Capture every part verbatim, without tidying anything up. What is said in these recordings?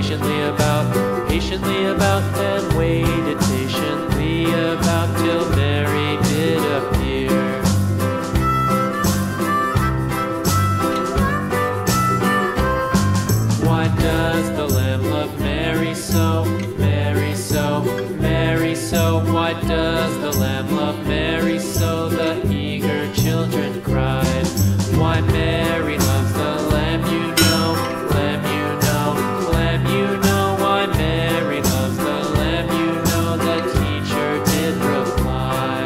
patiently about, patiently about, and waited patiently about till Mary did appear. Why does the Lamb love Mary so, Mary so, Mary so? Why does the Lamb love Mary so? The eager children cried. Why Mary loves the Lamb, you know, Lamb, you know, Lamb, you know. Why Mary loves the Lamb, you know, the teacher did reply.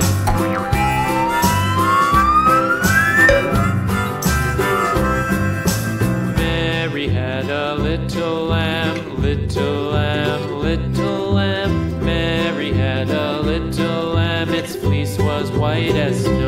Mary had a little lamb, little lamb, little lamb. Mary had a little lamb, its fleece was white as snow.